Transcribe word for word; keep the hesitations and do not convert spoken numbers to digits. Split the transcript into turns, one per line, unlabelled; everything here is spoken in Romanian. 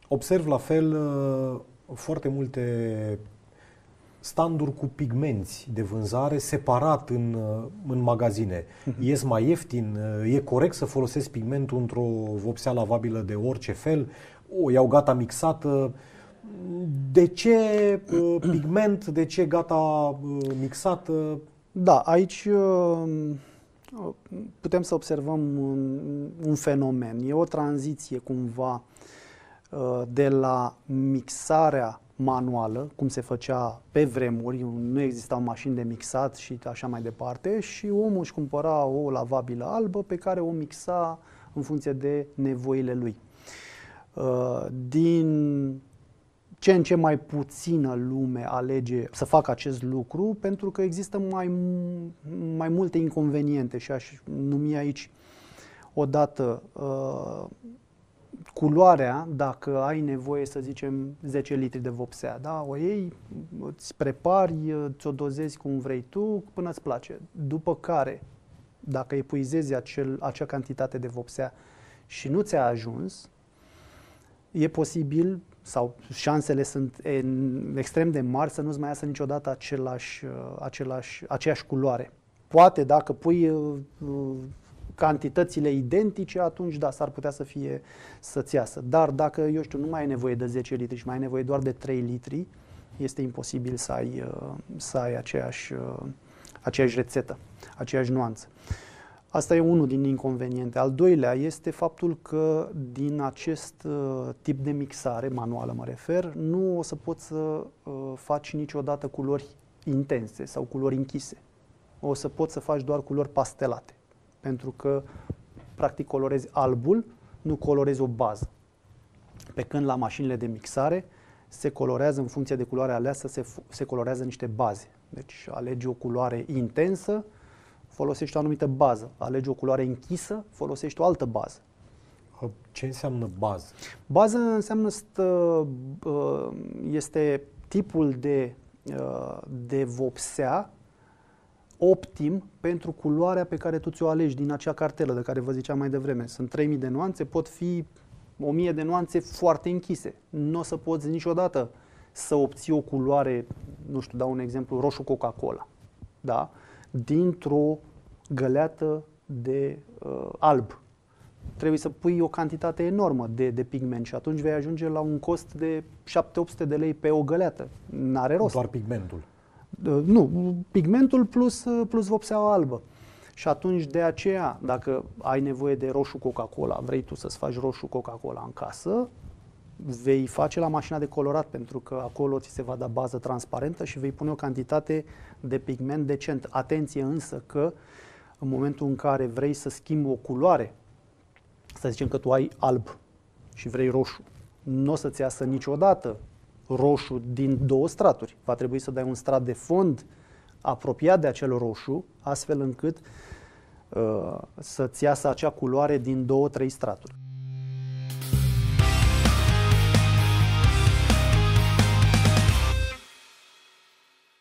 Observ la fel foarte multe standuri cu pigmenți de vânzare separat în, în magazine. Uh-huh. Ies mai ieftin, e corect să folosesc pigmentul într-o vopsea lavabilă de orice fel, o iau gata mixată. De ce pigment, de ce gata mixată?
Da, aici putem să observăm un, un fenomen. E o tranziție cumva de la mixarea manuală, cum se făcea pe vremuri, nu existau mașini de mixat și așa mai departe, și omul își cumpăra o lavabilă albă pe care o mixa în funcție de nevoile lui. Din ce în ce mai puțină lume alege să facă acest lucru, pentru că există mai, mai multe inconveniente și aș numi aici odată uh, culoarea, dacă ai nevoie, să zicem, zece litri de vopsea, da? O iei, îți prepari, ți-o dozezi cum vrei tu, până îți place. După care, dacă epuizezi acel, acea cantitate de vopsea și nu ți-a ajuns, e posibil, sau șansele sunt extrem de mari să nu-ți mai iasă niciodată același, același, aceeași culoare. Poate dacă pui uh, cantitățile identice, atunci da, s-ar putea să fie să-ți iasă. Dar dacă, eu știu, nu mai ai nevoie de zece litri și mai ai nevoie doar de trei litri, este imposibil să ai, uh, să ai aceeași, uh, aceeași rețetă, aceeași nuanță. Asta e unul din inconveniente. Al doilea este faptul că din acest uh, tip de mixare, manuală mă refer, nu o să poți să uh, faci niciodată culori intense sau culori închise. O să poți să faci doar culori pastelate, pentru că practic colorezi albul, nu colorezi o bază. Pe când la mașinile de mixare se colorează în funcție de culoarea aleasă, se, se colorează niște baze. Deci alegi o culoare intensă, folosești o anumită bază. Alegi o culoare închisă, folosești o altă bază.
Ce înseamnă bază?
Bază înseamnă stă, este tipul de, de vopsea optim pentru culoarea pe care tu ți-o alegi din acea cartelă de care vă ziceam mai devreme. Sunt trei mii de nuanțe, pot fi o mie de nuanțe foarte închise. Nu o să poți niciodată să obții o culoare, nu știu, dau un exemplu, roșu Coca-Cola, da? Dintr-o găleată de uh, alb. Trebuie să pui o cantitate enormă de, de pigment și atunci vei ajunge la un cost de șapte opt sute de lei pe o găleată. N-are rost.
Doar pigmentul.
Uh, nu, pigmentul plus, uh, plus vopseaua albă. Și atunci de aceea, dacă ai nevoie de roșu Coca-Cola, vrei tu să-ți faci roșu Coca-Cola în casă, vei face la mașina de colorat, pentru că acolo ți se va da bază transparentă și vei pune o cantitate de pigment decent. Atenție însă că în momentul în care vrei să schimbi o culoare, să zicem că tu ai alb și vrei roșu, nu o să-ți iasă niciodată roșu din două straturi. Va trebui să dai un strat de fond apropiat de acel roșu, astfel încât uh, să-ți iasă acea culoare din două, trei straturi.